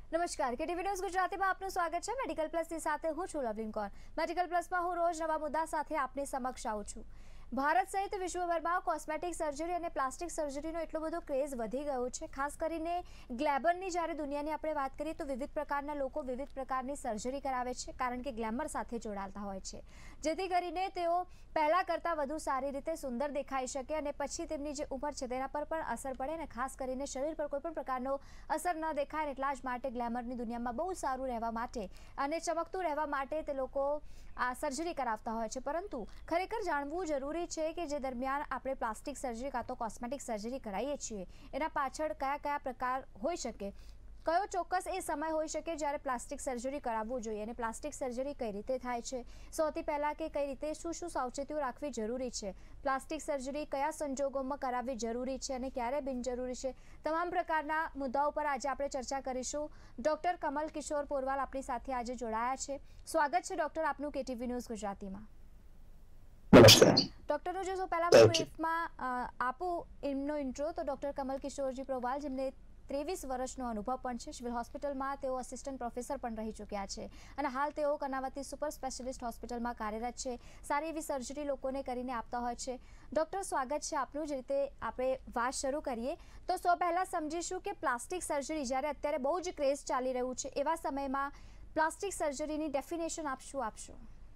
નમસ્કાર KTV news ગુજરાતીમાં આપનું સ્વાગત છે। મેડિકલ પ્લસની સાથે હું છું લવલીન કૌર। મેડિકલ પ્લસમાં હું રોજ નવા મુદ્દા સાથે આપની સમક્ષ આવું છું। ભારત સહિત વિશ્વભરમાં કોસ્મેટિક સર્જરી અને પ્લાસ્ટિક સર્જરીનો એટલો બધો ક્રેઝ વધી ગયો છે। ખાસ કરીને ગ્લેમરની જ્યારે દુનિયાની આપણે વાત કરીએ તો વિવિધ પ્રકારના લોકો વિવિધ પ્રકારની સર્જરી કરાવે છે, કારણ કે ગ્લેમર સાથે જોડાતા હોય છે, જેથી કરીને તેઓ પહેલા કરતાં વધુ સારી રીતે સુંદર દેખાઈ શકે અને પછી તેમની જે ઉંમર છે તેના પર પણ અસર પડે અને ખાસ કરીને શરીર પર કોઈ પણ પ્રકારનો અસર ન દેખાય। એટલા જ માટે ગ્લેમરની દુનિયામાં બહુ સારું રહેવા માટે અને ચમકતું રહેવા માટે તે લોકો આ સર્જરી કરાવતા હોય છે। પરંતુ ખરેખર જાણવું જરૂરી છે કે જે દરમિયાન આપણે પ્લાસ્ટિક સર્જરી કાં તો કોસ્મેટિક સર્જરી કરાવીએ છીએ એના પાછળ કયા કયા પ્રકાર હોઈ શકે, કયો ચોક્કસ એ સમય હોઈ શકે જ્યારે પ્લાસ્ટિક સર્જરી કરાવવું જોઈએ અને પ્લાસ્ટિક સર્જરી કઈ રીતે થાય છે, સૌથી પહેલાં કે કઈ રીતે શું સાવચેતીઓ રાખવી જરૂરી છે, પ્લાસ્ટિક સર્જરી કયા સંજોગોમાં કરાવવી જરૂરી છે અને ક્યારે બિનજરૂરી છે, તમામ પ્રકારના મુદ્દાઓ પર આજે આપણે ચર્ચા કરીશું। ડૉક્ટર કમલ કિશોર પોરવાલ આપણી સાથે આજે જોડાયા છે। સ્વાગત છે ડૉક્ટર આપનું કેટીવી ન્યૂઝ ગુજરાતીમાં। ડૉક્ટરનો જો પહેલાં હું બ્રીફમાં આપું એમનો ઇન્ટ્રો તો ડૉક્ટર કમલ કિશોરજી પોરવાલ, જેમને 23 વર્ષનો અનુભવ પણ છે। સિવિલ હોસ્પિટલમાં તેઓ અસિસ્ટન્ટ પ્રોફેસર પણ રહી ચૂક્યા છે અને હાલ તેઓ કર્ણાવતી સુપર સ્પેશિયાલિસ્ટ હોસ્પિટલમાં કાર્યરત છે। સારી એવી સર્જરી લોકોને કરીને આપતા હોય છે। ડૉક્ટર સ્વાગત છે આપનું। જે રીતે આપણે વાત શરૂ કરીએ તો સૌ પહેલાં સમજીશું કે પ્લાસ્ટિક સર્જરી જ્યારે અત્યારે બહુ જ ક્રેઝ ચાલી રહ્યું છે એવા સમયમાં પ્લાસ્ટિક સર્જરીની ડેફિનેશન આપ શું આપશો?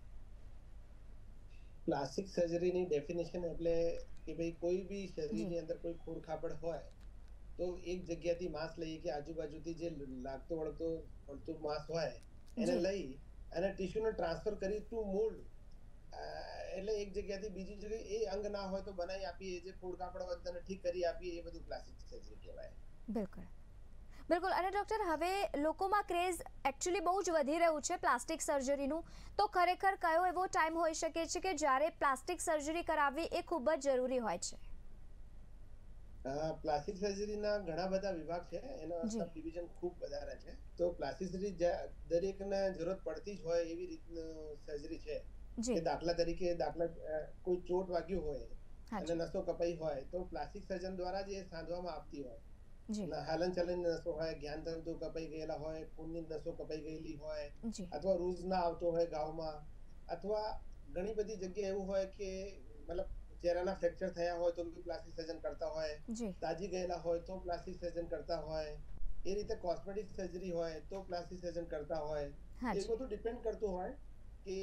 પ્લાસ્ટિક સર્જરીની ડેફિનેશન એટલે કે ભાઈ કોઈ બી શરીરની અંદર કોઈ ખોડખાપડ હોય તો એક જગ્યાથી માંસ લઈએ કે આજુબાજુથી જે લાગતો વળતું માંસ હોય એને લઈ અને ટીશ્યુને ટ્રાન્સફર કરી ટુ મોલ્ડ, એટલે એક જગ્યાથી બીજી જગ્યાએ એ અંગ ના હોય તો બનાવી આપીએ, જે ખોડખાપડ હોય તેને ઠીક કરી આપીએ, એ બધું પ્લાસ્ટિક સર્જરી કહેવાય। બિલકુલ બિલકુલ। અને ડૉક્ટર હવે લોકોમાં ક્રેઝ એકચ્યુઅલી બહુ જ વધી રહ્યું છે પ્લાસ્ટિક સર્જરીનું, તો ખરેખર કયો એવો ટાઈમ હોઈ શકે છે કે જ્યારે પ્લાસ્ટિક સર્જરી કરાવવી એ ખૂબ જ જરૂરી હોય છે? પ્લાસ્ટિક સર્જરીના ઘણા બધા વિભાગ છે, એના સબ ડિવિઝન ખૂબ વધારે છે। તો પ્લાસ્ટિક સર્જરી દરેકને જરૂરત પડતી જ હોય એવી રીતનું સર્જરી છે કે દાખલા તરીકે કોઈ ચોટ વાગ્યું હોય અને નસો કપાઈ હોય તો પ્લાસ્ટિક સર્જન દ્વારા જ એ સાંધવામાં આવતી હોય। હાલન ચલન નસો હોય, જ્ઞાનતંતુ કપાઈ ગયેલા હોય, ખૂનની નસો કપાઈ ગયેલી હોય, અથવા રૂઝ ના આવતો હોય ગાઉમાં, અથવા ઘણી બધી જગ્યાએ એવું હોય કે મતલબ ચહેરાના ફ્રેક્ચર થયા હોય તો બી પ્લાસ્ટિક સર્જન કરતા હોય, દાજી ગયેલા હોય તો પ્લાસ્ટિક સર્જન કરતા હોય, એ રીતે કોસ્મેટિક સર્જરી હોય તો પ્લાસ્ટિક સર્જન કરતા હોય। એ બધું ડિપેન્ડ કરતું હોય કે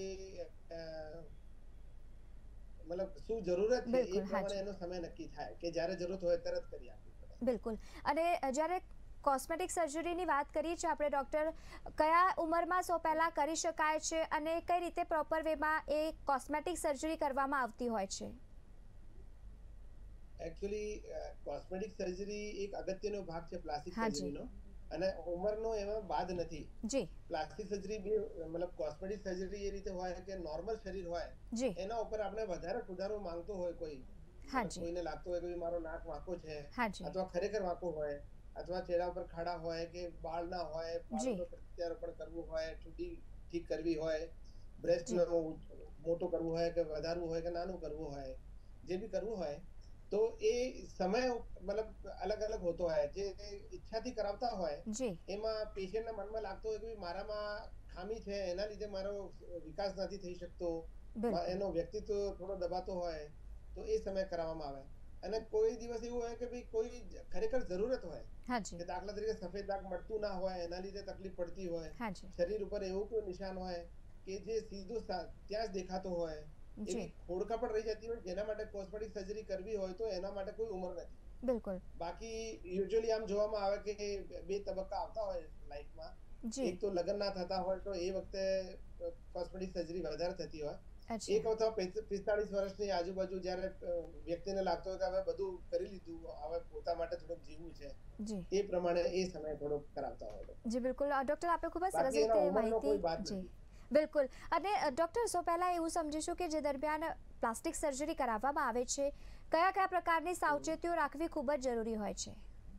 મતલબ શું જરૂરત છે, એ પ્રમાણે એનો સમય નક્કી થાય કે જ્યારે જરૂરત હોય તરત કરી આપવી પડે। બિલકુલ। અને જ્યારે કોસ્મેટિક સર્જરીની વાત કરીએ છીએ આપણે ડૉક્ટર, કયા ઉંમરમાં સૌ પહેલાં કરી શકાય છે અને કઈ રીતે પ્રોપર વેમાં એ કોસ્મેટિક સર્જરી કરવામાં આવતી હોય છે? એકચ્યુઅલી કોસ્મેટિક સર્જરી એક અગત્યનો ભાગ છે પ્લાસ્ટિક સર્જરીનો, અને ઉંમરનો એમાં બાદ નથી। પ્લાસ્ટિક સર્જરી બી મતલબ કોસ્મેટિક સર્જરી એ રીતે હોય કે નોર્મલ શરીર હોય એના ઉપર આપણે વધારે સુધારો માંગતો હોય કોઈને લાગતો હોય કે મારો નાક વાંકો છે અથવા ખરેખર વાંકો હોય, અથવા ચહેરા ઉપર ખાડા હોય કે બાળ ના હોય, બાળનો પ્રત્યારોપણ કરવું હોય, ચૂંટી ઠીક કરવી હોય, બ્રેસ્ટ મોટો કરવું હોય કે વધારવું હોય કે નાનું કરવું હોય, જે બી કરવું હોય તો એ સમય મતલબ અલગ અલગ હોતો હોય। જે ઈચ્છાથી કરાવતા હોય એમાં પેશન્ટના મનમાં લાગતો હોય કે મારામાં ખામી છે, એના લીધે મારો વિકાસ નથી થઈ શકતો, એનો વ્યક્તિત્વ થોડો દબાતો હોય તો એ સમય કરાવવામાં આવે। અને કોઈ દિવસ એવું હોય કે ભાઈ કોઈ ખરેખર જરૂરત હોય કે દાખલા તરીકે સફેદ દાગ મળતું ના હોય, એના લીધે તકલીફ પડતી હોય, શરીર ઉપર એવું કોઈ નિશાન હોય કે જે સીધું ત્યાં જ દેખાતો હોય, એવી ખોડખાપડ રહી જતી હોય જેના માટે કોસ્મેટિક સર્જરી કરવી હોય તો એના માટે કોઈ ઉંમર નથી। બિલકુલ। બાકી યુઝ્યુઅલી આમ જોવામાં આવે કે બે તબક્કા આવતા હોય લાઈફમાં, એક તો લગ્ન ના થતા હોય તો એ વખતે કોસ્મેટિક સર્જરી વધારે થતી હોય, એક અથવા 45 વર્ષની આજુબાજુ જ્યારે વ્યક્તિને લાગતો હોય કે હવે બધું કરી લીધું, હવે પોતા માટે થોડુંક જીવવું છે, એ પ્રમાણે એ સમય થોડોક કરાવતા હોય। જી બિલકુલ ડૉક્ટર, આપે ખૂબ જ સરસ રીતે માહિતી। બિલકુલ। અને ડૉક્ટર સૌ પહેલાં એવું સમજીશું કે જે દરમિયાન પ્લાસ્ટિક સર્જરી કરાવવામાં આવે છે કયા કયા પ્રકારની સાવચેતીઓ રાખવી ખૂબ જ જરૂરી હોય છે?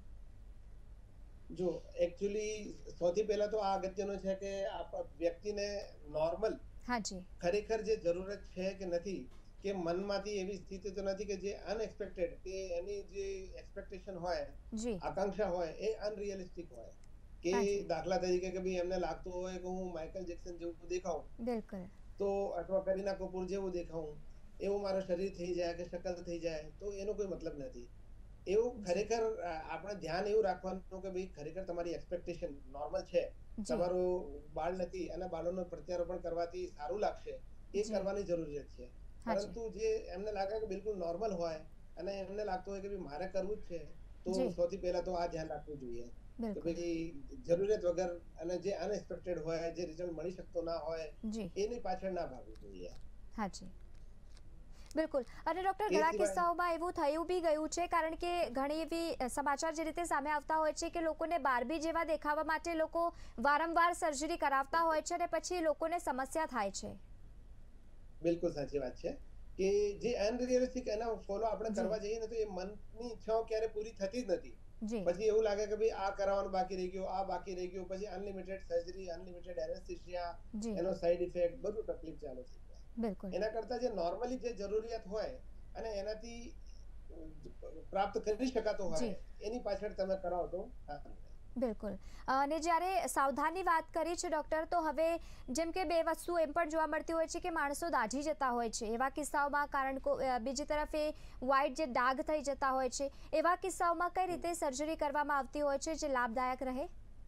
જો એકચ્યુઅલી સૌથી પહેલા તો આ અગત્યનો છે કે વ્યક્તિને નોર્મલ ખરેખર જે જરૂરત છે કે નથી, કે મનમાંથી એવી સ્થિતિ તો નથી કે જે અનએક્સપેક્ટેડ કે એની જે એક્સપેક્ટેશન હોય, આકાંક્ષા હોય એ અનરિયલિસ્ટિક હોય, કે हाँ जी દાખલા તરીકે કે ભાઈ એમને લાગતું હોય કે હું માઇકલ જેક્સન જેવું દેખાઉં बिल्कुल તો અથવા કરીના કપૂર જેવું દેખાઉં એવું મારું શરીર થઈ જાય કે શકલ થઈ જાય તો એનો કોઈ મતલબ નથી. એવું जी ખરેખર આપણે ધ્યાન એવું રાખવાનું કે ભાઈ ખરેખર તમારી એક્સપેક્ટેશન નોર્મલ છે, जी તમારું બાળ નથી અને બાળોનું પ્રત્યારોપણ કરવાથી સારું લાગશે એ जी કરવાની જરૂરિયાત છે. हाँ जी પરંતુ જે એમને લાગે કે બિલકુલ નોર્મલ હોય અને એમને લાગતું હોય કે ભાઈ મારે કરવું જ છે તો जी સૌથી પહેલા તો આ ધ્યાન રાખવું જોઈએ કે बिल्कुल ભાઈ જરૂરિયાત વગર અને જે અનએક્સપેક્ટેડ હોય, જે રિઝલ્ટ મળી શકતો ના હોય जी એની પાછળ ના ભાગવું જોઈએ. हाँ जी બિલકુલ. અને ડૉક્ટર એ ઘણા સિવાય કિસ્સાઓમાં એવું થયું બી ગયું છે, કારણ કે ઘણી એવી સમાચાર જે રીતે સામે આવતા હોય છે કે લોકોને બાર્બી જેવા દેખાવા માટે લોકો વારંવાર સર્જરી કરાવતા હોય છે અને પછી લોકોને સમસ્યા થાય છે. બિલકુલ સાચી વાત છે કે જે અનરિયલિસ્ટિક એના ફોલો આપણે જી કરવા જઈએ ને તો એ મનની ઈચ્છાઓ ક્યારે પૂરી થતી જ નથી. જી પછી એવું લાગે કે ભાઈ આ કરાવવાનું બાકી રહી ગયું, આ બાકી રહી ગયું, પછી અનલિમિટેડ સર્જરી, અનલિમિટેડ એનેસ્થેસિયા, જી એનો સાઈડ ઇફેક્ટ બધું તકલીફ ચાલુ થઈ જાય. બિલકુલ એના કરતા જે નોર્મલી જે જરૂરિયાત હોય અને એનાથી પ્રાપ્ત કરી શકાતો હોય જી એની પાછળ તમે કરાવો તો સારું રહે. બિલકુલ. અને જ્યારે સાવધાનની વાત કરી છે ડૉક્ટર, તો હવે જેમ કે બે વસ્તુ એમ પણ જોવા મળતી હોય છે કે માણસો દાઝી જતા હોય છે એવા કિસ્સાઓમાં, કારણ બીજી તરફ એ વ્હાઇટ જે ડાઘ થઈ જતા હોય છે એવા કિસ્સાઓમાં કઈ રીતે સર્જરી કરવામાં આવતી હોય છે જે લાભદાયક રહે?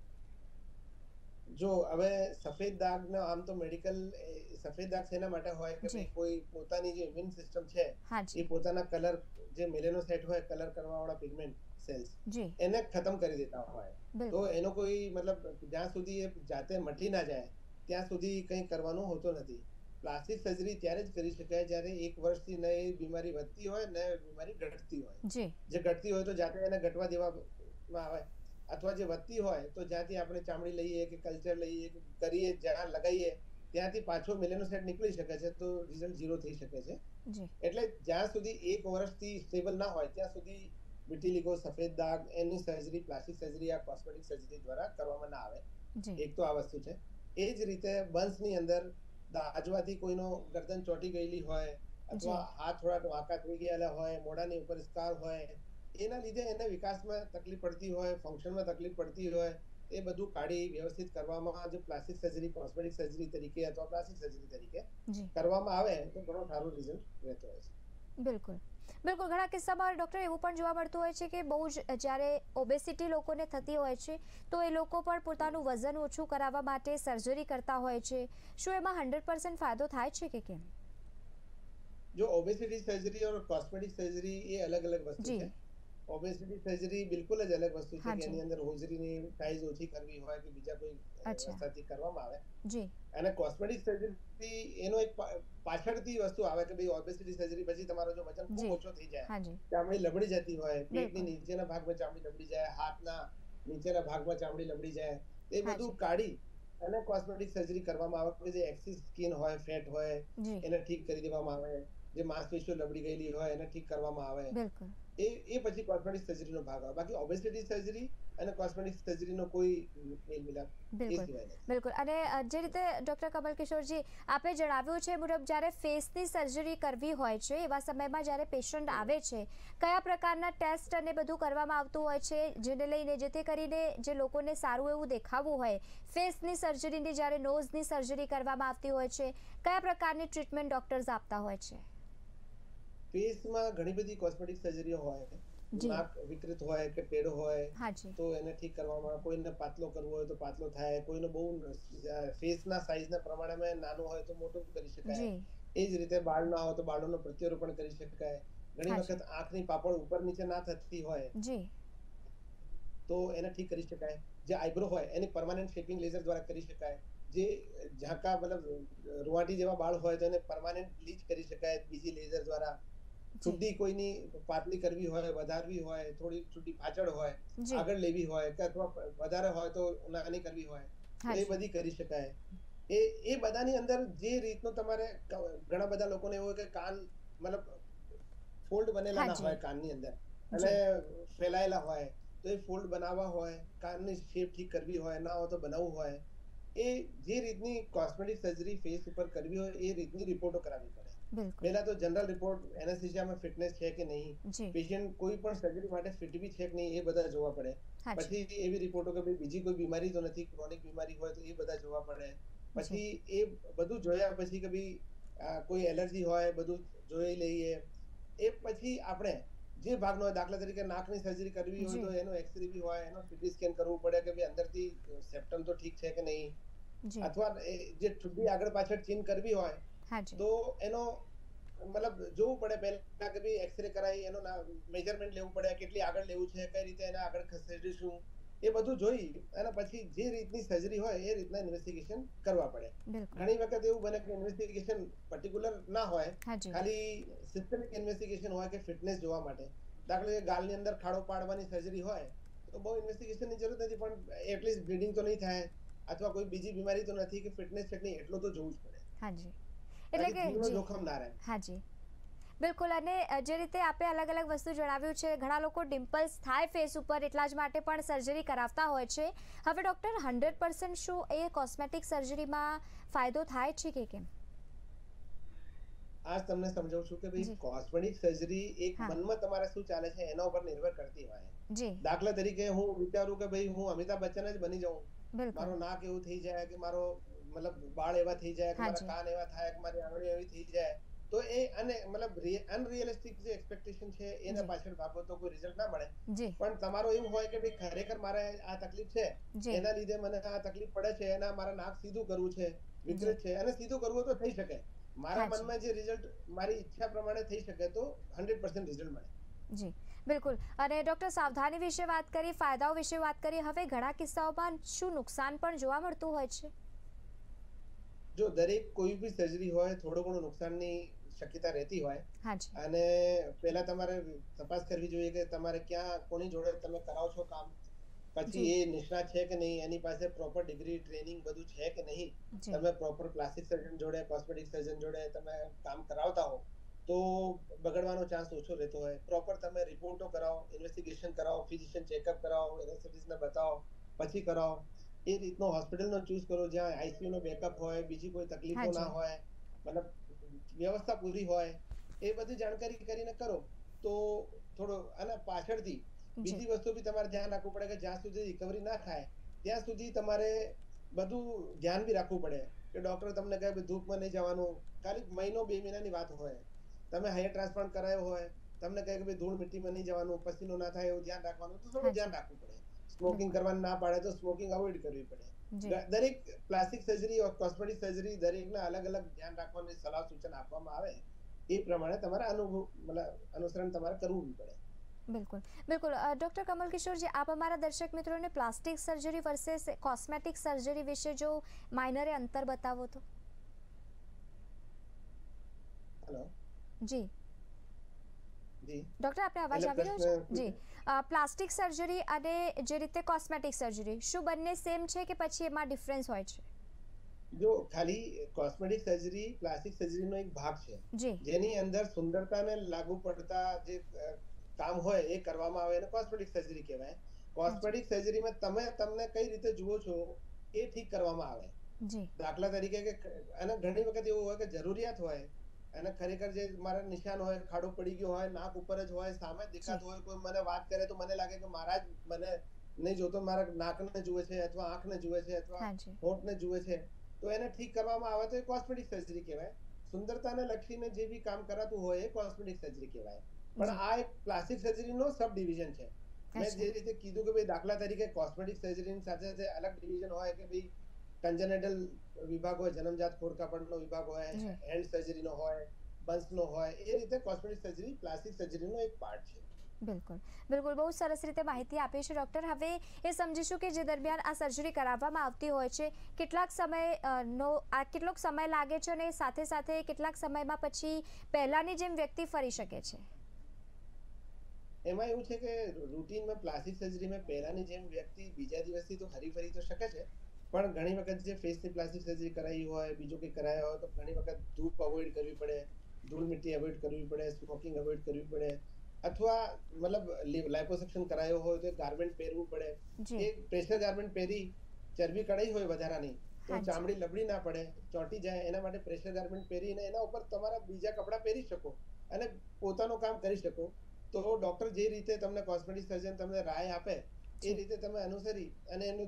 જો હવે સફેદ દાગ ના આમ તો મેડિકલ સફેદ દાગ શેના માટે હોય કે જી ભાઈ કોઈ પોતાની જે ઇમ્યુન સિસ્ટમ છે હા એ જી પોતાના કલર જે મેલેનોસાઇટ હોય કલર કરવા વાળા પિગમેન્ટ સેલ્સ જી એને ખતમ કરી દેતા હોય. તો બિલકુલ એનો કોઈ મતલબ જ્યાં સુધી એ જાતે મટી ના જાય ત્યાં સુધી કંઈ કરવાનું હોતું નથી. પ્લાસ્ટિક સર્જરી ત્યારે જ કરી શકાય જ્યારે 1 વર્ષથી ન એ બીમારી વધતી હોય ને બીમારી ઘટતી હોય. જી જે ઘટતી હોય તો જાતે એને ઘટવા દેવામાં આવે, અથવા જે વધતી હોય તો જ્યાંથી આપણે ચામડી લઈએ કે કલ્ચર લઈએ કે કરીએ જ્યાં લગાવીએ ત્યાંથી પાછો મેલેનોસાઇટ નીકળી શકે છે તો રિઝલ્ટ ઝીરો થઈ શકે છે. જી એટલે જ્યાં સુધી 1 વર્ષથી સ્ટેબલ ના હોય ત્યાં સુધી વિટિલિગો, સફેદ દાગ એની સર્જરી પ્લાસ્ટિક સર્જરી યા કોસ્મેટિક સર્જરી દ્વારા કરવામાં ના આવે. જી એક તો આ વસ્તુ છે. એ જ રીતે બંસની અંદર દાજવાથી કોઈનો ગરદન ચોંટી ગયેલી હોય અથવા જી હાથ થોડા વાંકા થઈ ગયેલા હોય, મોઢાની ઉપર સ્કાર હોય, એના લીધે એને વિકાસમાં તકલીફ પડતી હોય, ફંક્શનમાં તકલીફ પડતી હોય, એ બધું કાઢી વ્યવસ્થિત કરવામાં જો પ્લાસ્ટિક સર્જરી કોસ્મેટિક સર્જરી તરીકે અથવા પ્લાસ્ટિક સર્જરી તરીકે જી કરવામાં આવે તો ઘણો સારો રિઝલ્ટ રહેતો હોય છે. બિલકુલ બિલકુલ. ઘણા કિસ્સામાં ડૉક્ટર એવું પણ જોવા મળતું હોય છે કે બહુ જ જ્યારે ઓબેસિટી લોકોને થતી હોય છે તો એ લોકો પણ પોતાનું વજન ઓછું કરાવવા માટે સર્જરી કરતા હોય છે. શું એમાં 100% ફાયદો થાય છે કે કેમ? જો ઓબેસિટી સર્જરી और કોસ્મેટિક સર્જરી એ અલગ અલગ વસ્તુ જી છે. ઓબેસિટી સર્જરી બિલકુલ જ અલગ વસ્તુ છે હા કે જી એની અંદર હોજરીની સાઈઝ ઓછી કરવી હોય કે બીજા કોઈ અચ્છા રસ્તાથી કરવામાં આવે. જી અને કોસ્મેટિક સર્જરી એનો એક પાછળથી વસ્તુ આવે કે ભાઈ ઓબેસિટી સર્જરી પછી તમારો જો વજન ખૂબ જી ઓછો થઈ જાય, હા જી ચામડી લબડી જતી હોય, પેટની બિલકુલ નીચેના ભાગમાં ચામડી લબડી જાય, હાથના નીચેના ભાગમાં ચામડી લબડી જાય, એ હા બધું જી કાઢી અને કોસ્મેટિક સર્જરી કરવામાં આવે કે જે એક્સિસ સ્કિન હોય, ફેટ હોય જી એને ઠીક કરી દેવામાં આવે, જે માંસપેશીઓ લબડી ગયેલી હોય એને ઠીક કરવામાં આવે. બિલકુલ એ પછી કોસ્મેટિક સર્જરીનો ભાગ આવે. બાકી ઓબેસિટી સર્જરી અને કોસ્મેટિક સર્જરીનો કોઈ મેલ મિલાપ એ બિલકુલ સિવાય નથી. બિલકુલ. અને જે રીતે ડૉક્ટર કમલ કિશોરજી આપે જણાવ્યું છે મુજબ, જ્યારે ફેસની સર્જરી કરવી હોય છે એવા સમયમાં જ્યારે પેશન્ટ આવે છે કયા પ્રકારના ટેસ્ટ અને બધું કરવામાં આવતું હોય છે જેને લઈને, જેથી કરીને જે લોકોને સારું એવું દેખાવું હોય, ફેસની સર્જરીની જ્યારે નોઝની સર્જરી કરવામાં આવતી હોય છે, કયા પ્રકારની ટ્રીટમેન્ટ ડૉક્ટર્સ આપતા હોય છે? ફેસમાં ઘણી બધી કોસ્મેટિક સર્જરીઓ હોય. જી નાક વિકૃત હોય કે ટેઢો હોય હા જી તો એને ઠીક કરવામાં, કોઈને પાતળો કરવો હોય તો પાતળો થાય, કોઈનો બહુ ફેસના સાઈઝના પ્રમાણમાં નાનું હોય તો મોટું કરી શકાય. જી એ જ રીતે બાળ ના હોય તો બાળોનો પ્રત્યારોપણ કરી શકાય. ઘણી હા જી વખત આંખની પાપડ ઉપર નીચે ના થતી હોય જી તો એને ઠીક કરી શકાય. જે આઈબ્રો હોય એની પરમાનન્ટ શેપિંગ લેઝર દ્વારા કરી શકાય. જે ઝાંકા મતલબ રૂવાટી જેવા બાળ હોય તો એને પરમાનન્ટ બ્લીચ કરી શકાય બીજી લેઝર દ્વારા. જી ચૂંટી કોઈની પાતળી કરવી હોય, વધારવી હોય, થોડી ચૂંટી પાછળ હોય, જી આગળ લેવી હોય કે અથવા વધારે હોય તો નાની કરવી હોય હા તો એ જી બધી કરી શકાય. એ બધાની અંદર જે રીતનું તમારે ઘણા બધા લોકોને એવું હોય કે કાન મતલબ ફોલ્ડ બનેલા હા ના જી હોય કાનની અંદર અને જી ફેલાયેલા હોય, તો એ ફોલ્ડ બનાવવા હોય, કાનની શેપ ઠીક કરવી હોય, ના હોય તો બનાવવું હોય એ જે રીતની કોસ્મેટિક સર્જરી ફેસ ઉપર કરવી હોય એ રીતની રિપોર્ટો કરાવવી પડે. પહેલા તો જનરલ રિપોર્ટ, એનેસ્થેસિયામાં ફિટનેસ છે કે નહીં, પેશન્ટ કોઈ પણ સર્જરી માટે ફિટ બી છે કે નહીં એ બધા જોવા પડે. પછી એવી રિપોર્ટો કે ભાઈ બીજી કોઈ બીમારી તો નથી, ક્રોનિક બીમારી હોય તો એ બધા જોવા પડે. પછી એ બધું જોયા પછી કે ભાઈ કોઈ એલર્જી હોય બધું જોઈ લઈએ. એ પછી આપણે જે ભાગનો હોય, દાખલા તરીકે નાકની સર્જરી કરવી હોય તો એનો એક્સરે બી હોય, એનો સીટી સ્કેન કરવું પડે કે ભાઈ અંદરથી સેપ્ટમ તો ઠીક છે કે નહીં. અથવા જે ઠુડી આગળ પાછળ ચીન કરવી હોય તો એનો મતલબ જોવું પડે પહેલા કે ભાઈ એક્સરે કરાવી એનો મેજરમેન્ટ લેવું પડે, કેટલી આગળ લેવું છે, કઈ રીતે એને આગળ ખસેડીશું, એ બધું જોઈ અને પછી જે રીતની સર્જરી હોય એ રીતના ઇન્વેસ્ટિગેશન કરવા પડે. ઘણી વખત એવું બને કે ઇન્વેસ્ટિગેશન પર્ટિક્યુલર ના હોય, ખાલી સિસ્ટમિક ઇન્વેસ્ટિગેશન હોય કે ફિટનેસ જોવા માટે. દાખલા તરીકે ગાલની અંદર ખાડો પાડવાની સર્જરી હોય તો બહુ ઇન્વેસ્ટિગેશનની જરૂર નથી, પણ એટલીસ્ટ બ્લીડિંગ તો નહીં થાય અથવા કોઈ બીજી બીમારી તો નથી કે ફિટનેસ ચેક નહીં, એટલું તો જોવું જ પડે. હાજી, એટલે કે જીવનો જોખમ ના રહે. હાજી, બિલકુલ. અને જે રીતે આપે અલગ અલગ વસ્તુ જણાવ્યું છે, ઘણા લોકો ડિમ્પલ્સ થાય ફેસ ઉપર એટલા જ માટે પણ સર્જરી કરાવતા હોય છે. હવે ડૉક્ટર 100% શું એ કોસ્મેટિક સર્જરીમાં ફાયદો થાય છે કે કેમ? આજ તમને સમજાવું છું કે ભાઈ કોસ્મેટિક સર્જરી એક મનમાં તમારે શું ચાલે છે એના ઉપર નિર્ભર કરતી હોય. દાખલા તરીકે હું વિચારું કે ભાઈ હું અમિતાભ બચ્ચન જ બની જાઉં, મારો નાક એવું થઈ જાય કે મારો મતલબ બાળ એવા થઈ જાય કે મારા કાન એવા થાય કે મારી આંગળી એવી થઈ જાય, તો એ અને મતલબ અનરિયલિસ્ટિક જે એક્સપેક્ટેશન છે એના પાછળ ભાગો તો કોઈ રિઝલ્ટ ના મળે. પણ તમારો એવું હોય કે ભાઈ ખરેખર મારે આ તકલીફ છે, એના લીધે મને આ તકલીફ પડે છે, એના મારા નાક સીધું કરવું છે, વિકૃત છે અને સીધું કરવું તો થઈ શકે, મારા મનમાં જે રિઝલ્ટ મારી ઈચ્છા પ્રમાણે થઈ શકે તો 100% રિઝલ્ટ મળે. જી બિલકુલ. અને ડૉક્ટર સાવધાની વિશે વાત કરી, ફાયદાઓ વિશે વાત કરી, હવે ઘણા કિસ્સાઓમાં શું નુકસાન પણ જોવા મળતું હોય છે? જો દરેક કોઈ બી સર્જરી હોય થોડું ઘણું નુકસાનની શક્યતા રહેતી હોય, અને પહેલા તમારે તપાસ કરવી જોઈએ કે તમારે ક્યાં કોની જોડે તમે કરાવો છો કામ, પછી એ નિષ્ણાત છે કે નહીં, એની પાસે પ્રોપર ડિગ્રી ટ્રેનિંગ બધું છે કે નહીં. તમે પ્રોપર પ્લાસ્ટિક સર્જન જોડે, કોસ્મેટિક સર્જન જોડે તમે કામ કરાવતા હો તો બગડવાનો ચાન્સ ઓછો રહેતો હોય. પ્રોપર તમે રિપોર્ટો કરાવો, ઇન્વેસ્ટિગેશન કરાવો, ફિઝિશિયન ચેકઅપ કરાવો, એનેસ્થેટિસ્ટને બતાવો, પછી કરાવો. એ રીતનો હોસ્પિટલનો ચૂઝ કરો જ્યાં આઈસીયુ નો બેકઅપ હોય, બીજી કોઈ તકલીફો ના હોય, મતલબ વ્યવસ્થા પૂરી હોય. એ બધી જાણકારી કરીને કરો તો થોડો. અને પાછળથી બીજી વસ્તુ બી તમારે ધ્યાન રાખવું પડે કે જ્યાં સુધી રિકવરી ના થાય ત્યાં સુધી તમારે બધું ધ્યાન બી રાખવું પડે કે ડોક્ટર તમને કહે ધૂપમાં નહીં જવાનું, ખાલી મહિનો 2 મહિનાની વાત હોય. તમે હેર ટ્રાન્સપ્લાન્ટ કરાયો હોય, તમને કહે કે ભાઈ ધૂળ મિટ્ટીમાં નહીં જવાનું, પસીનો ના થાય એવું ધ્યાન રાખવાનું, તો થોડું ધ્યાન રાખવું પડે. સ્મોકિંગ કરવાનું ના પાડે તો સ્મોકિંગ અવોઇડ કરવી પડે. દરેક plastic surgery or cosmetic surgery દરેકના અલગ અલગ ધ્યાન રાખવાની સલાહ સૂચન આપવામાં આવે, એ પ્રમાણે તમારે અનુસરણ તમારે કરવું પડે. બિલકુલ બિલકુલ. ડૉક્ટર કમલ કિશોરજી, આપ અમારા દર્શક મિત્રોને plastic surgery versus cosmetic surgery વિશે જો માઇનરે અંતર બતાવો તો. હેલો જી ડૉક્ટર, આપને અવાજ આવી રહ્યો છે? જી. પ્લાસ્ટિક સર્જરી અને જે રીતે કોસ્મેટિક સર્જરી, શું બંને સેમ છે કે પછી એમાં ડિફરન્સ હોય છે? જો ખાલી કોસ્મેટિક સર્જરી પ્લાસ્ટિક સર્જરીનો એક ભાગ છે જેની અંદર સુંદરતાને લાગુ પડતા જે કામ હોય એ કરવામાં આવે એને કોસ્મેટિક સર્જરી કહેવાય. કોસ્મેટિક સર્જરીમાં તમને કઈ રીતે જુઓ છો એ ઠીક કરવામાં આવે. દાખલા તરીકે કે અને ઘણી વખત એવું હોય કે જરૂરિયાત હોય અને ખરેખર જે મારા નિશાન હોય, ખાડો પડી ગયો હોય, નાક ઉપર જ હોય, સામે દેખાતું હોય, કોઈ મને વાત કરે તો મને લાગે કે મારા જ મને નહીં જોતો, મારા નાકને જુએ છે અથવા આંખને જુએ છે અથવા હોઠને જુએ છે, તો એને ઠીક કરવામાં આવે તો એ કોસ્મેટિક સર્જરી કહેવાય. સુંદરતાને લક્ષીને જે બી કામ કરાતું હોય એ કોસ્મેટિક સર્જરી કહેવાય. પણ આ એક પ્લાસ્ટિક સર્જરીનો સબ ડિવિઝન છે. મેં જે રીતે કીધું કે ભાઈ દાખલા તરીકે કોસ્મેટિક સર્જરીની સાથે સાથે અલગ ડિવિઝન હોય કે ભાઈ કન્જેનેટલ વિભાગ હોય, જન્મજાત ખોડખાપણનો વિભાગ હોય, હેન્ડ સર્જરીનો હોય, બન્સનો હોય, એ રીતે કોસ્મેટિક સર્જરી પ્લાસ્ટિક સર્જરીનો એક પાર્ટ છે. બિલકુલ બિલકુલ. બહુ સરસ રીતે માહિતી આપી છે ડૉક્ટર. હવે એ સમજીશું કે જે દરમિયાન આ સર્જરી કરાવવામાં આવતી હોય છે કેટલોક સમય લાગે છે અને સાથે સાથે કેટલાક સમયમાં પછી પહેલાની જેમ વ્યક્તિ ફરી શકે છે? એમાં એવું છે કે રૂટીનમાં પ્લાસ્ટિક સર્જરીમાં પહેલાની જેમ વ્યક્તિ બીજા દિવસથી તો હરીફરી તો શકે છે, પણ ઘણી વખત જે ફેસની પ્લાસ્ટિક સર્જરી કરાવી હોય, બીજું કંઈ કરાયા હોય તો ઘણી વખત ધૂપ અવોઇડ કરવી પડે, ધૂળ મિટ્ટી અવોઇડ કરવી પડે, સ્મોકિંગ અવોઇડ કરવી પડે, અથવા મતલબ લાઇપોસક્શન કરાયો હોય તો ગાર્મેન્ટ પહેરવું પડે. એ પ્રેશર ગાર્મેન્ટ પહેરી ચરબી કઢાઈ હોય વધારાની તો ચામડી લબડી ના પડે, ચોંટી જાય, એના માટે પ્રેશર ગાર્મેન્ટ પહેરીને એના ઉપર તમારા બીજા કપડાં પહેરી શકો અને પોતાનું કામ કરી શકો. તો ડોક્ટર જે રીતે તમને કોસ્મેટિક સર્જન તમને રાય આપે એ રીતે તમે અનુસરી અને એનું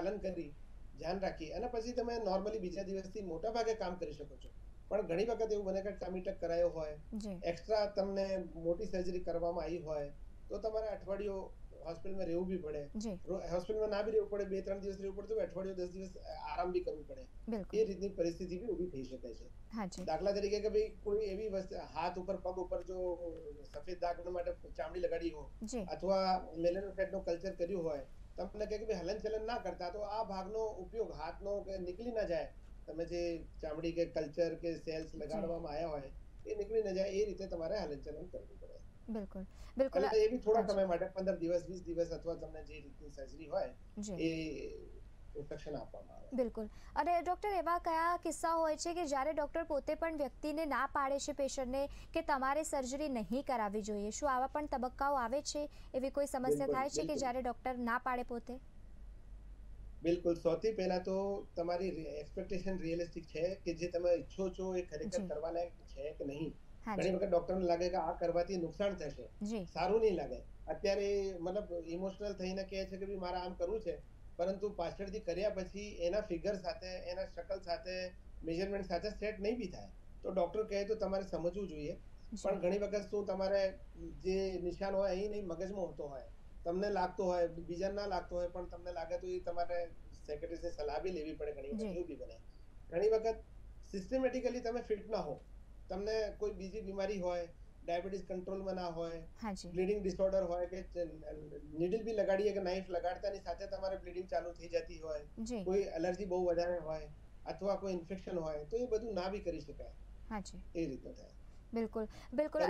ધ્યાન રાખી અને પછી તમે નોર્મલી બીજા દિવસથી મોટા ભાગે કામ કરી શકો છો. પણ ઘણી વખત એવું બને કે ટમી ટક કરાયો હોય, એક્સ્ટ્રા તમને મોટી સર્જરી કરવામાં આવી હોય તો તમારે અઠવાડિયું હોસ્પિટલમાં રહેવું બી પડે. હોસ્પિટલમાં ના બી રહેવું પડે, 2-3 દિવસ રહેવું પડે, તો અઠવાડિયું 10 દિવસ આરામ બી કરવું પડે. એ રીતની પરિસ્થિતિ બી ઊભી થઈ શકે છે. દાખલા તરીકે કે ભાઈ કોઈ એવી વસ્તુ હાથ ઉપર પગ ઉપર જો સફેદ દાગ માટે ચામડી લગાડી હોય અથવા મેલેનોસાઇટનું કલ્ચર કર્યું હોય, તમને કહે કે ભાઈ હલનચલન ના કરતા, તો આ ભાગનો ઉપયોગ હાથનો કે નીકળી ના જાય, તમે જે ચામડી કે કલ્ચર કે સેલ્સ લગાડવામાં આવ્યા હોય એ નીકળી ના જાય, એ રીતે તમારે હલનચલન કરવું પડે. બિલકુલ બિલકુલ. એ બી થોડા સમય માટે 15 દિવસ 20 દિવસ અથવા તમને જે રીતની સર્જરી હોય એ ઇન્સ્ટ્રક્શન આપવામાં આવે. બિલકુલ. અને ડોક્ટર એવા કયા કિસ્સા હોય છે કે જ્યારે ડોક્ટર પોતે પણ વ્યક્તિને ના પાડે છે પેશન્ટને કે તમારે સર્જરી નહીં કરાવવી જોઈએ? શું આવા પણ તબક્કાઓ આવે છે? એવી કોઈ સમસ્યા થાય છે કે જ્યારે ડોક્ટર ના પાડે પોતે? બિલકુલ. સૌથી પહેલા તો તમારી એક્સપેક્ટેશન રિયલિસ્ટિક છે કે જે તમે ઈચ્છો છો એ ખરેખર કરવા લાયક છે કે નહીં? ઘણી વખત ડોક્ટરને લાગે કે આ કરવાથી નુકસાન થશે, સારું નહીં લાગે. અત્યારે મતલબ ઇમોશનલ થઈને કહે છે કે ભાઈ મારે આમ કરવું છે, પરંતુ પાછળથી કર્યા પછી એના ફિગર સાથે, એના શકલ સાથે, મેજરમેન્ટ સાથે સેટ નહીં બી થાય. તો ડોક્ટર કહે તો તમારે સમજવું જોઈએ. પણ ઘણી વખત શું તમારે જે નિશાન હોય અહીં નહીં મગજમાં હોતો હોય, તમને લાગતો હોય, બીજાને ના લાગતો હોય, પણ તમને લાગે તો એ તમારે સેક્રેટરીની સલાહ બી લેવી પડે. ઘણી વખત એવું બી બને. ઘણી વખત સિસ્ટમેટિકલી તમે ફિટ ના હો, તમને કોઈ બીજી બીમારી હોય, ડાયાબિટીસ કંટ્રોલમાં ના હોય, બ્લીડિંગ ડિસઓર્ડર હોય કે નીડલ બી લગાડીએ કે નાઇફ લગાડતાની સાથે તમારે બ્લીડિંગ ચાલુ થઈ જતી હોય, કોઈ એલર્જી બહુ વધારે હોય અથવા કોઈ ઇન્ફેક્શન હોય, તો એ બધું ના બી કરી શકાય. એ રીતનું થાય. બિલકુલ બિલકુલ.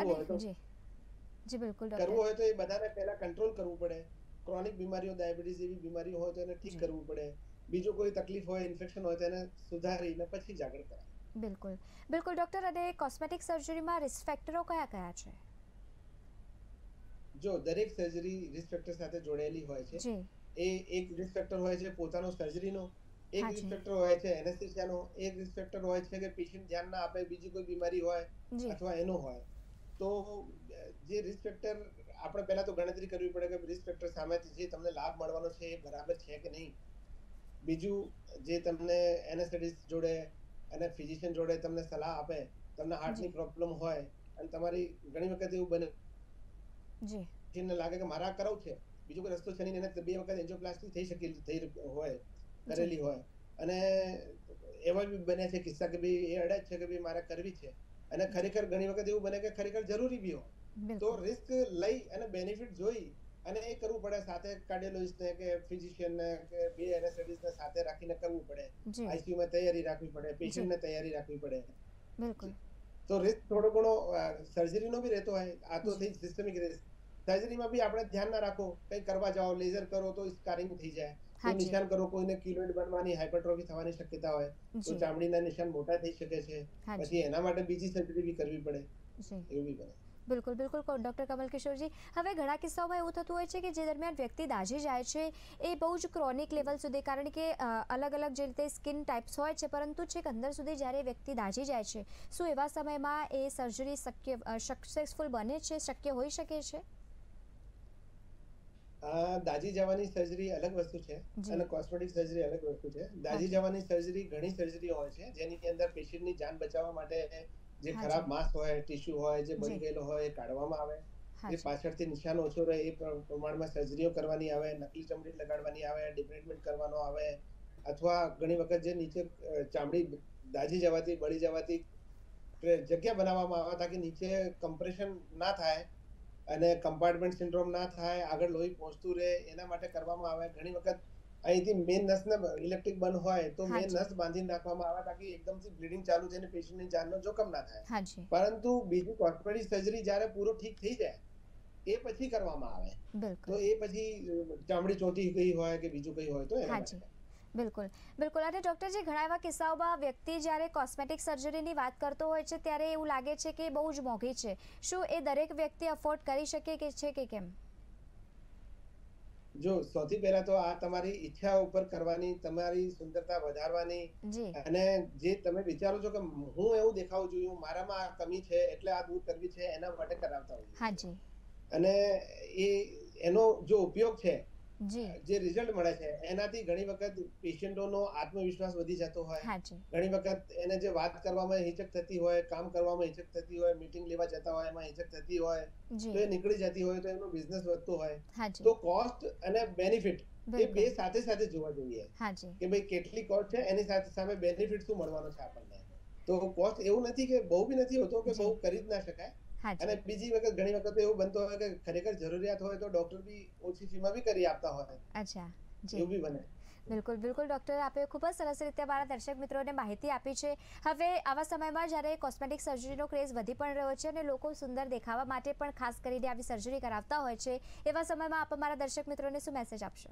જી બિલકુલ. કરવું હોય તો એ બધાને પહેલા કંટ્રોલ કરવું પડે. ક્રોનિક બીમારીઓ, ડાયાબિટીસ જેવી બીમારીઓ હોય તો એને ઠીક કરવું પડે. બીજું કોઈ તકલીફ હોય, ઇન્ફેક્શન હોય તો એને સુધારીને પછી જ આગળ કરાય. બિલકુલ બિલકુલ. ડોક્ટર, અને કોસ્મેટિક સર્જરીમાં રિસ્ક ફેક્ટરો કયા કયા છે? જો દરેક સર્જરી રિસ્ક ફેક્ટર સાથે જોડાયેલી હોય છે. એ એક રિસ્ક ફેક્ટર હોય છે પોતાનો સર્જરીનો, એક રિસ્ક ફેક્ટર હોય છે એનેસ્થેસિયાનો, એક રિસ્ક ફેક્ટર હોય છે કે પેશન્ટ ધ્યાન ના આપે, બીજી કોઈ બીમારી હોય અથવા એનો હોય. તો જે રિસ્ક ફેક્ટર આપણે પહેલા તો ગણતરી કરવી પડે કે રિસ્ક ફેક્ટર સામેથી જે તમને લાભ મળવાનો છે એ બરાબર છે કે નહીં. બીજું, જે તમને એનેસ્થેટિસ્ટ જોડે અને ફિઝિશિયન જોડે તમને સલાહ આપે, તમને હાર્ટની પ્રોબ્લેમ હોય અને તમારી ઘણી વખત એવું બને જેને લાગે કે મારા કરાવું છે, બીજો કોઈ રસ્તો છે નહીં, એને 2 વખત એન્જિયોપ્લાસ્ટી થઈ હોય, કરેલી હોય, અને એવા બી બને છે કિસ્સા કે ભાઈ એ અડે છે કે ભાઈ મારે કરવી છે અને ખરેખર ઘણી વખત એવું બને કે ખરેખર જરૂરી બી હોય. તો રિસ્ક લઈ અને બેનિફિટ જોઈ અને એ કરવું પડે. સાથે કાર્ડિયોલોજિસ્ટને કે ફિઝિશિયનને કે બે એનેસ્થેટિસ્ટને સાથે રાખીને કરવું પડે. આઈસીયુમાં તૈયારી રાખવી પડે, પેશન્ટને તૈયારી રાખવી પડે. બિલકુલ. તો રિસ્ક થોડો ઘણો સર્જરીનો બી રહેતો હોય. આ તો થઈ સિસ્ટમિક રિસ્ક. સર્જરીમાં બી આપણે ધ્યાન ના રાખો, કંઈ કરવા જાઓ, લેઝર કરો તો સ્કારિંગ થઈ જાય, કોઈ નિશાન કરો, કોઈને કિલોઇડ બનવાની, હાઇપરટ્રોફી થવાની શક્યતા હોય, તો ચામડીના નિશાન મોટા થઈ શકે છે, પછી એના માટે બીજી સર્જરી બી કરવી પડે. એવું બી બને. બિલકુલ બિલકુલ. ડૉક્ટર કમલ કિશોરજી, હવે ઘણા કિસ્સાઓમાં એવું થતું હોય છે કે જે દરમિયાન વ્યક્તિ દાઝી જાય છે એ બહુ જ ક્રોનિક લેવલ સુધી, કારણ કે અલગ અલગ જે રીતે સ્કિન ટાઈપ્સ હોય છે, પરંતુ છેક અંદર સુધી જ્યારે વ્યક્તિ દાઝી જાય છે, શું એવા સમયમાં એ સર્જરી સક્સેસફુલ બને છે, શક્ય હોઈ શકે છે? દાઝી જવાની સર્જરી અલગ વસ્તુ છે અને કોસ્મેટિક સર્જરી અલગ વસ્તુ છે. દાઝી જવાની સર્જરી ઘણી સર્જરીઓ હોય છે જેની અંદર પેશન્ટની જાન બચાવવા માટે જે ખરાબ માંસ હોય, ટિશ્યુ હોય, જે બળી ગયેલો હોય એ કાઢવામાં આવે. એ પાછળથી નિશાન ઓછો રહે એ પ્રમાણમાં સર્જરીઓ કરવાની આવે, નકલી ચામડી લગાડવાની આવે, ડિબ્રેડમેન્ટ કરવાનો આવે, અથવા ઘણી વખત જે નીચે ચામડી દાઝી જવાથી, બળી જવાથી જગ્યા બનાવવામાં આવે તાકી નીચે કમ્પ્રેશન ના થાય અને કમ્પાર્ટમેન્ટ સિન્ડ્રોમ ના થાય, આગળ લોહી પહોંચતું રહે, એના માટે કરવામાં આવે. ઘણી વખત અહીંથી મેઇન નસને ઇલેક્ટ્રિક બંધ હોય તો મેઇન નસ બાંધી નાખવામાં આવે તાકી એકદમથી બ્લીડિંગ ચાલુ થઈને પેશન્ટની જાનનો જોખમ ના થાય. પરંતુ બીજી કોસ્મેટિક સર્જરી જ્યારે પૂરો ઠીક થઈ જાય એ પછી કરવામાં આવે. તો એ પછી ચામડી ચોંટી ગઈ હોય કે બીજું કંઈ હોય તો એના માટે. બિલકુલ બિલકુલ. અને ડૉક્ટર, ઘણા એવા કિસ્સાઓમાં વ્યક્તિ જ્યારે કોસ્મેટિક સર્જરીની વાત કરતો હોય છે ત્યારે એવું લાગે છે કે બહુ જ મોંઘી છે. શું એ દરેક વ્યક્તિ અફોર્ડ કરી શકે કે છે કે કેમ? જો સૌથી પહેલા તો આ તમારી ઈચ્છા ઉપર કરવાની, તમારી સુંદરતા વધારવાની, અને જે તમે વિચારો છો કે હું એવું દેખાવું જોઈએ, મારામાં આ કમી છે એટલે આ દૂર કરવી છે, એના માટે કરાવતા હોય. અને એનો જો ઉપયોગ છે, જે રિઝલ્ટ મળે છે, એનાથી ઘણી વખત પેશન્ટોનો આત્મવિશ્વાસ વધી જતો હોય, ઘણી વખત એને જે વાત કરવામાં હિચક થતી હોય, કામ કરવામાં હિચક થતી હોય, મીટિંગ લેવા જતા હોય એમાં હિચક થતી હોય, તો એ નીકળી જતી હોય, તો એનો બિઝનેસ વધતો હોય. તો કોસ્ટ અને બેનિફિટ એ બે સાથે સાથે જોવા જોઈએ કે ભાઈ કેટલી કોસ્ટ છે, એની સાથે સામે બેનિફિટ શું મળવાનો છે આપણને. તો કોસ્ટ એવું નથી કે બહુ બી નથી હોતો કે બહુ કરી જ ના શકાય. અને બીજી વખત ઘણી વખત એવું બનતો હોય કે ખરેખર જરૂરિયાત હોય તો ડોક્ટર બી ઓછી ફીમાં બી કરી આપતા હોય. એવું બી બને. બિલકુલ બિલકુલ ડૉક્ટર, આપે ખૂબ જ સરસ રીતે મારા દર્શક મિત્રોને માહિતી આપી છે. હવે આવા સમયમાં જ્યારે કોસ્મેટિક સર્જરીનો ક્રેઝ વધી પણ રહ્યો છે અને લોકો સુંદર દેખાવા માટે પણ ખાસ કરીને આવી સર્જરી કરાવતા હોય છે, એવા સમયમાં આપ મારા દર્શક મિત્રોને શું મેસેજ આપશો?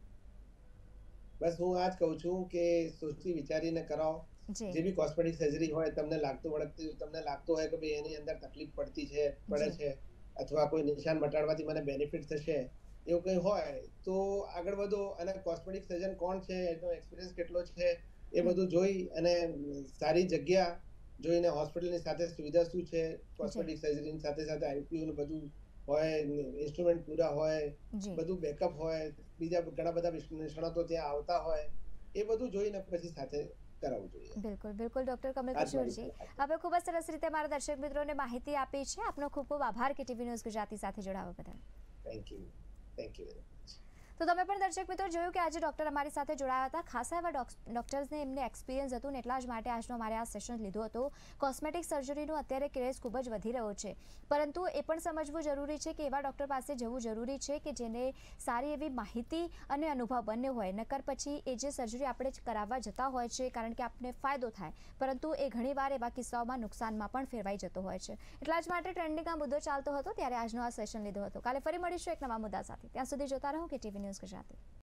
બસ હું આ જ કહું છું કે સોચી વિચારીને કરાવો. જે બી કોસ્મેટિક સર્જરી હોય, તમને લાગતું હોય કે ભાઈ એની અંદર તકલીફ પડે છે, અથવા કોઈ નિશાન મટાડવાથી મને બેનિફિટ થશે, એવું કંઈ હોય તો આગળ વધો. અને કોસ્મેટિક સર્જન કોણ છે, એનો એક્સપિરિયન્સ કેટલો છે, એ બધું જોઈ અને સારી જગ્યા જોઈને, હોસ્પિટલની સાથે સુવિધા શું છે, કોસ્મેટિક સર્જરીની સાથે સાથે આઈસીયુ ને બધું હોય, ઇન્સ્ટ્રુમેન્ટ પૂરા હોય, બધું બેકઅપ હોય, બીજા ઘણા બધા નિષ્ણાતો ત્યાં આવતા હોય, એ બધું જોઈને પછી સાથે કરાવવું જોઈએ. બિલકુલ બિલકુલ ડૉક્ટર કમલ કિશોરજી, આપે ખૂબ જ સરસ રીતે મારા દર્શક મિત્રોને માહિતી આપી છે. આપનો ખૂબ ખૂબ આભાર કે ટીવી ન્યૂઝ ગુજરાતી સાથે જોડાવા બદલ. Thank you very much. તો તમે પણ દર્શક મિત્રો જોયું કે આજે ડૉક્ટર અમારી સાથે જોડાયા હતા. ખાસ એવા ડૉક્ટર્સને એમને એક્સપિરિયન્સ હતું ને એટલા જ માટે આજનો અમારે આ સેશન લીધો હતો. કોસ્મેટિક સર્જરીનો અત્યારે ક્રેઝ ખૂબ જ વધી રહ્યો છે, પરંતુ એ પણ સમજવું જરૂરી છે કે એવા ડૉક્ટર પાસે જવું જરૂરી છે કે જેને સારી એવી માહિતી અને અનુભવ બંને હોય. નકર પછી એ જે સર્જરી આપણે કરાવવા જતા હોય છે કારણ કે આપણને ફાયદો થાય, પરંતુ એ ઘણીવાર એવા કિસ્સાઓમાં નુકસાનમાં પણ ફેરવાઈ જતો હોય છે. એટલા જ માટે ટ્રેન્ડિંગ આ મુદ્દો ચાલતો હતો ત્યારે આજનો આ સેશન લીધો હતો. કાલે ફરી મળીશું એક નવા મુદ્દા સાથે. ત્યાં સુધી જોતા રહો કે ટીવી ન્યૂઝ ગુજરાતી.